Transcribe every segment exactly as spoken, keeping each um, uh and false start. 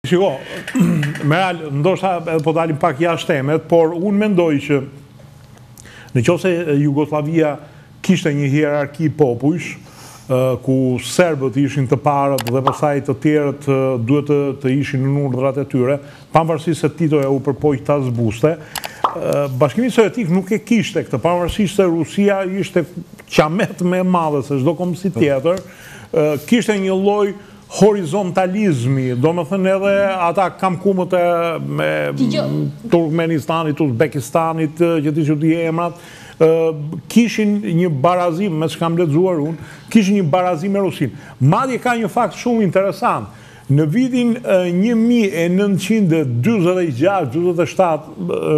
Shiko, Meral, ndoshta po dalim pak jashtë temet, por unë mendoj që në qoftë se Jugoslavia kishte një hierarki popujsh, ku serbët ishin të parët dhe pastaj të tjerët duhet të, të ishin në urdhrat e tyre, pavarësisht se Titoja u përpoq ta zbuste. Bashkimi Sovjetik nuk e kishte këtë, pavarësisht se Rusia ishte qamet më e madhe se çdo kombësi tjetër, kishte një lloj horizontalizmi, do më thënë edhe ata kamkumët e Turkmenistanit, Uzbekistanit, që ti që ti emrat, kishin një barazim, me që kam lexuar unë, kishin një barazim me Rusin. Madje ka një fakt shumë interesant. Në vitin një mijë e nëntëqind dyzet e gjashtë dyzet e shtatë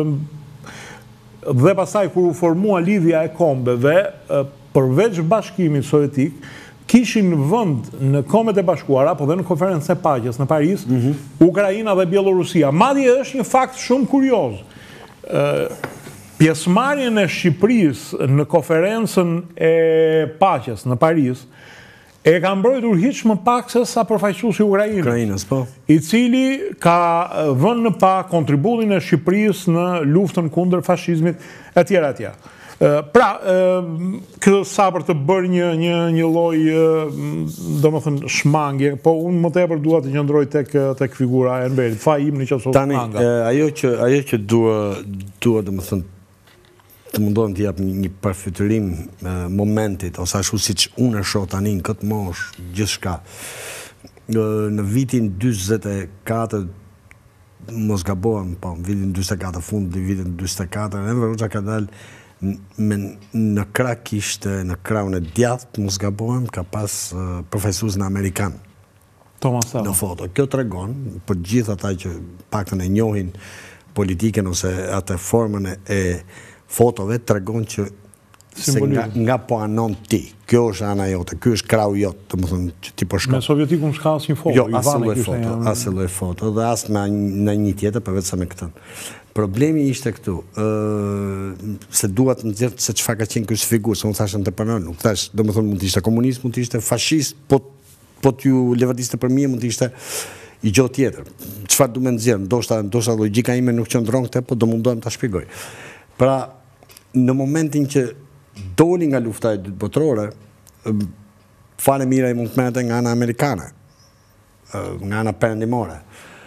dhe pastaj kur u formua lidhja e kombeve, përveç Bashkimit Sovjetik, kishin vënd në Kombet e Bashkuara, po dhe në konferencën e paqes në Paris, Ukraina dhe Bielorusia. Madje është një fakt shumë kurioz. Pjesëmarrjen e Shqipërisë në konferencën e paqes në Paris e ka mbrojtur hiç më pak se sa përfaqësuesi i Ukrainës. Ukrainës, po. I cili ka vënë në pa kontributin e Shqipërisë në luftën kundër fashizmit etj etj. Pra, këtë sa për të bërë një, një, një loj, do më thënë, shmangje, po unë më tepër dua të qëndroj tek, tek figura e Enverit, fa im në që sot Tani, shmanga. Ajo që, ajo që dua, dua do më thënë, të mundohem të jap një, një përfiturim momentit, ose ashtu siç unë e shoh tani në këtë moshë, gjithçka. Në vitin dyzet e katër, mos gabohem, po, në vitin dyzet e katër fund, në vitin dyzet e katër, Enver Hoxha ka dalë në krah kishte, në krahun e djathtë, mos gabohem, ka pas profesuesin amerikan. Thomas Sowell. Në foto. Kjo tregon për gjithë ata që paktën e njohin politikën ose atë formën e fotove, tregon që se nga, nga po anon ti. Kjo është ana jote, ky është krahu jot, domethënë që ti po shkon. Me Sovjetikun s'ka asnjë foto. Jo, asnjë lloj foto, asnjë lloj foto dhe as me në një tjetër përveç sa me këtë. Problemi ishte këtu, se duat në gjithë se çfarë ka qenë ky figurë, se unë thashë entrepreneur, nuk thash, domethënë mund të ishte komunist, mund të ishte fashist, po po t'ju levadiste për mirë, mund të ishte i gjë tjetër. Çfarë du me nxjerr, ndoshta ndoshta logjika ime nuk qëndron këte, po do mundohem ta shpjegoj. Pra, në momentin që doli nga lufta e dytë botërore, fare mira i mund të merrte nga ana amerikane, nga ana perëndimore.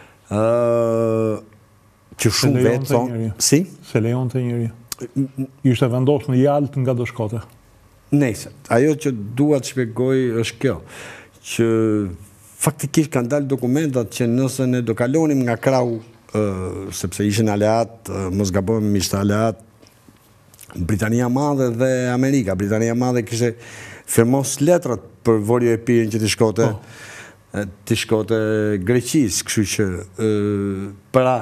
Ë që shumë vetë thonë... Si? Se lejon të njëri. Ishte vendos në Jalt nga do shkote. Nëse, ajo që dua të shpjegoj është kjo, që faktikisht kanë dalë dokumentat që nëse ne do kalonim nga krahu, sepse ishin aleat, mos gabohem ishte aleat, Britania Madhe dhe Amerika. Britania Madhe kishte firmos letrat për Vorjo e Pirin që t'i shkote, t'i shkote Greqis, kështu që pra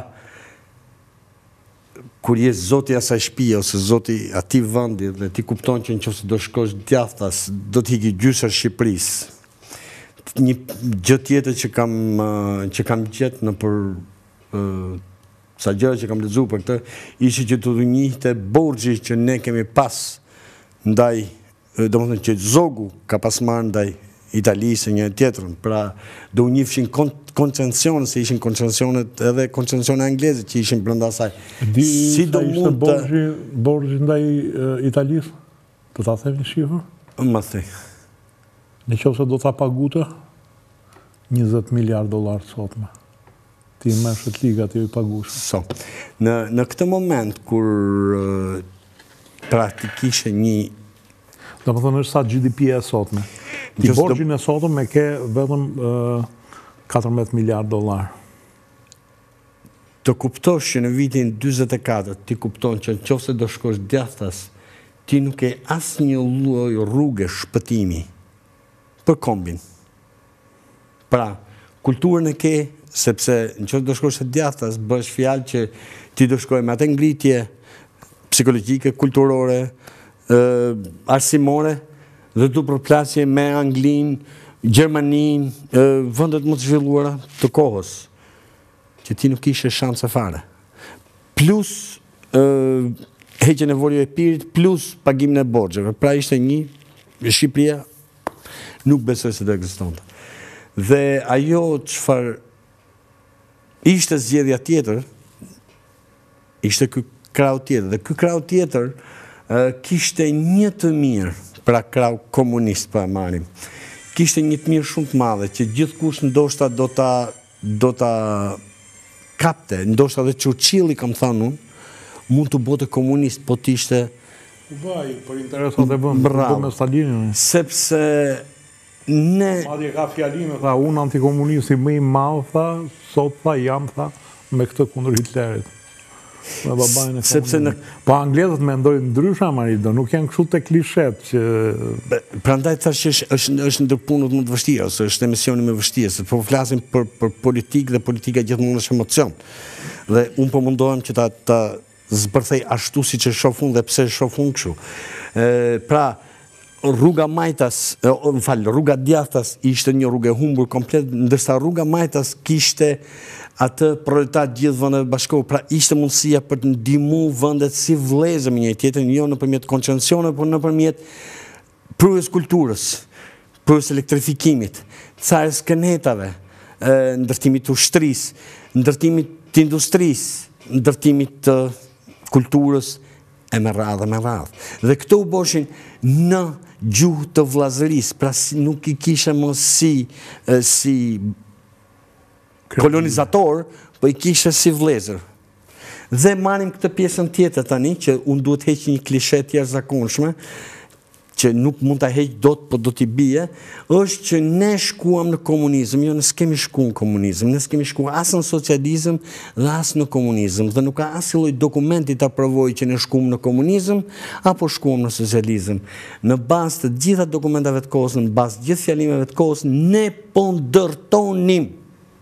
kur je zoti asaj shtëpie ose zoti atij vendi dhe ti kupton që nëse do shkosh djathtas, do të hiki gjysër Shqipërisë. Një gjë tjetër që kam që kam gjetë në për sa gjëra që kam lexuar për këtë, ishte që të njihte borxhi që ne kemi pas ndaj, domethënë që Zogu ka pas marrë ndaj Italisë një tjetrën, pra do u njihshin koncencione, se ishin koncencionet edhe koncencione angleze që ishin brenda asaj. Si do mund të borxhi borxhi ndaj Italisë? Do ta themi shifër? Ma thej. Në qoftë se do ta pagute njëzet miliard dollar sotme. Ti më shet liga ti i pagush. So. Në në këtë moment kur praktikisht një do më thënë është sa G D P e sotme. Ti borxhin e sotëm me ke vetëm katërmbëdhjetë miliard dollar. Të kuptosh që në vitin dyzet e katër ti kupton që nëse do shkosh djathtas, ti nuk ke asnjë lloj rruge shpëtimi për kombin. Pra, kulturën e ke, sepse nëse do shkosh djathtas, bësh fjalë që ti do shkoj me atë ngritje psikologjike, kulturore, arsimore, dhe të përplasje me Anglin, Gjermanin, vendet më të zhvilluara të kohës, që ti nuk ishe shanse fare. Plus heqjen e Vorjo e Pirit, plus pagimin e borxheve. Pra ishte një, Shqipëria nuk besoj se do ekzistonte. Dhe ajo çfarë ishte zgjedhja tjetër, ishte ky krau tjetër. Dhe ky krau tjetër uh, kishte një të mirë, pra krau komunist pa marrim. Kishte një të mirë shumë të madhe, që gjithkush ndoshta do ta do ta kapte, ndoshta dhe Churchilli, kam thënë unë, mund të bote komunist, po t'ishte Vaj, për interesat e vëndë, me Stalinin. Sepse ne... Madje ka fjalinë, tha, unë antikomunisti më i madh, tha, sot, tha, jam, tha, me këtë kundër Hitlerit. Me babajnë e Sepse në... Po anglezët mendojnë ndryshe, Marido, nuk janë kështu te klishet që... Prandaj thash që është, është, është ndër punët më të vështira, ose është emisioni më vështirë, se po flasim për, për politikë dhe politika gjithmonë është emocion. Dhe unë po mundohem që ta, ta zbërthej ashtu si që shoh unë dhe pse shoh unë kështu. Pra, rruga Majtas, më falë, rruga Djathtas ishte një rrugë e humbur komplet, ndërsa rruga Majtas kishte atë proletar gjithë vendet bashkore, pra ishte mundësia për të ndihmu vendet si vëllezër me njëri tjetrin, jo nëpërmjet koncensioneve, por nëpërmjet prurjes kulturës, prurjes elektrifikimit, carës kënetave, ndërtimit të ushtrisë, ndërtimit të industrisë, ndërtimit të kulturës, e me radhë, me radhë. Dhe këto u boshin në gjuhë të vllazërisë, pra nuk i kishe më si, si kolonizator, po i kishe si vëllezër. Dhe marrim këtë pjesën tjetër tani, që unë duhet heq një klishe të jashtëzakonshme, që nuk mund ta heq dot, po do t'i bie, është që ne shkuam në komunizëm, jo ne s'kemi shkuar në komunizëm, ne s'kemi shkuar as në socializëm dhe as në komunizëm, dhe nuk ka asnjë lloj dokumenti ta provojë që ne shkuam në komunizëm apo shkuam në socializëm. Në bazë të gjitha dokumentave të kohës, në bazë të gjithë fjalimeve të kohës, ne po ndërtonim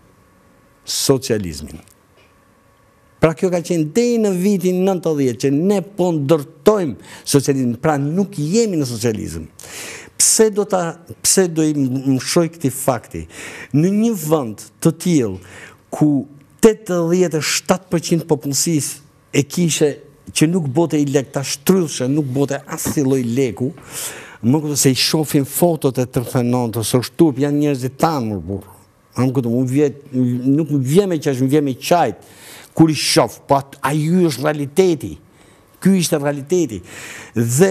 socializmin. Pra kjo ka qenë deri në vitin nëntëdhjetë që ne po ndërtojmë socializmin, pra nuk jemi në socializëm. Pse do ta pse do i mshoj këtij fakti? Në një vend të tillë ku tetëdhjetë e shtatë përqind popullsisë e kishe që nuk bote i lek, ta shtrydhshe, nuk bote asnjë lloj leku, më kupton se i shohin fotot e tridhjetë e nëntës, ose shturp janë njerëzit tanë, burr. Am kupton, unë vjet nuk më vjen me qesh, më vjen me qajt. Kur i shof, po ajo është realiteti. Ky ishte realiteti. Dhe,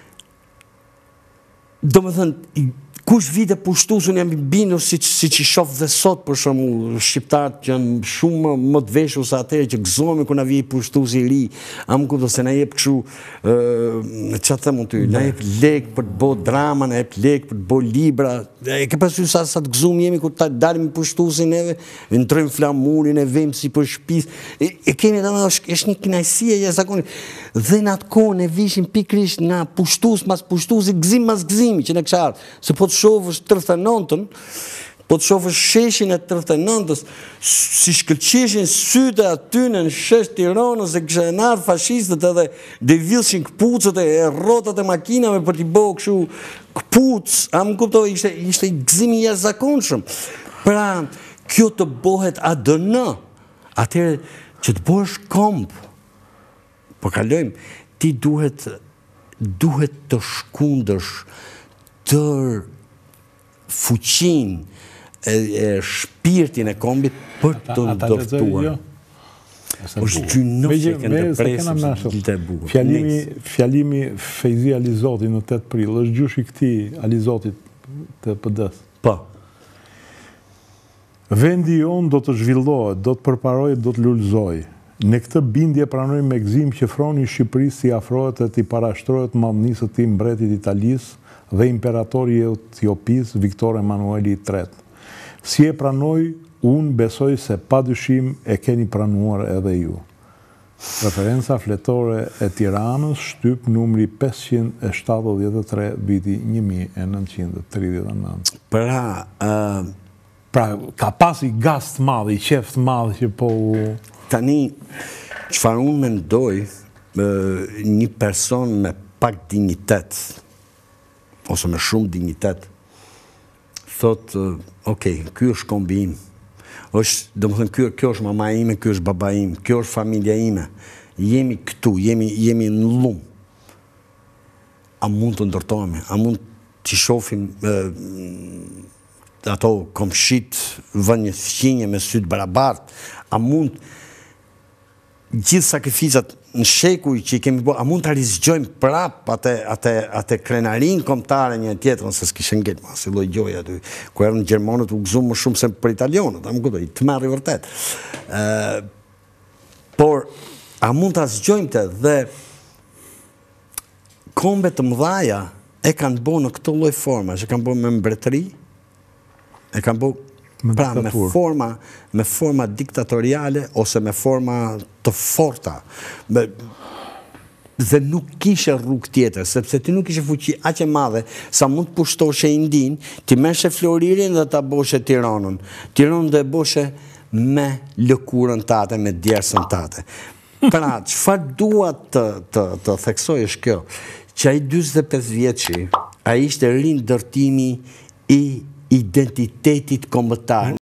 do më thënë, kush vite pushtues unë jam i bindur si si që shoh dhe sot për shembull shqiptarët që janë shumë më të veshur se atëherë që gëzohemi kur na vjen pushtues i ri, a më kupton se na jep kështu ë çfarë them unë ty, na jep lek për të bërë drama, na jep lek për të bërë libra. E ke parasysh sa sa të gëzuar jemi kur ta dalim pushtuesin neve, ndrojmë flamurin e vëmë si për shtëpisë. E, e kemi edhe është, është një kënaqësi e jashtëzakonshme. Dhe në atë kohë ne vishim pikërisht nga pushtues mas pushtuesi, gzim mas gzimi që ne kisha ardhur. Se po të shohësh tridhjetë e nëntën, po të shohësh sheshin e tridhjetë e nëntës, si shkëlqeshin sytë aty në shesh Tiranës, se kishin ardhur fashistët edhe devillshin kputucët e rrotat e makinave për t'i bërë kështu kputuc, a më kuptoj, ishte ishte gzim i jashtëzakonshëm. Pra, kjo të bëhet A D N, atëherë që të bësh komb. Po kalojmë, ti duhet duhet të shkundësh tër fuqinë e, e shpirtin e kombit për të ndërtuar. Është gjynoshë që në presë të bukur. Fjalimi, fjalimi Fejzi Alizoti në tetë prill, është gjyshi këtij Alizotit të P D-s. Po. Vendi jonë do të zhvillohet, do të përparohet, do të lulëzojë. Në këtë bindje pranojmë me gëzim që froni i Shqipërisë si afrohet e t'i parashtrohet madhnisë të mbretit Italisë dhe imperatori i Etiopisë Viktor Emanueli i tretë. Si e pranoj, unë besoj se padyshim e keni pranuar edhe ju. Referenca fletore e Tiranës, shtyp numri pesëqind e shtatëdhjetë e tre, viti një mijë e nëntëqind e tridhjetë e nëntë. Pra, uh... pra ka pasi gaz të madh, i qef të madh që po tani, çfarë unë mendoj, një person me pak dignitet, ose me shumë dignitet, thot, ok, ky është kombi im, është, do më thënë, kjo, kjo është mama ime, kjo është baba im, kjo është familja ime, jemi këtu, jemi, jemi në lumë. A mund të ndërtojme, a mund të shofim ato komshit vën një fqinje me sytë barabart, a mund gjithë sakrificat në shekuj që i kemi bo, a mund të rizgjojmë prap atë, atë, atë krenarin kombëtare një tjetërën, se s'kishe ngejt ma, si loj gjoja aty, ku erën Gjermanët u gëzumë më shumë se për Italianët, a më këtoj, të merë i vërtet. Uh, por, a mund të rizgjojmë të dhe kombe të mëdhaja e kanë bo në këto loj forma, që kanë bo me mbretëri, e kanë bo pra me forma, me forma diktatoriale ose me forma të forta. Me, dhe nuk kishe rrugë tjetër, sepse ti nuk kishe fuqi aq e madhe sa mund të pushtoshe Indin, ti meshe Floririn dhe ta boshe Tiranën. Tiranën dhe boshe me lëkurën tate, me djersën tate. Pra, çfarë dua të, të, të theksoj është kjo, që ai dyzet e pesë vjeçi, ai ishte rinë ndërtimi i identitetit kombëtar.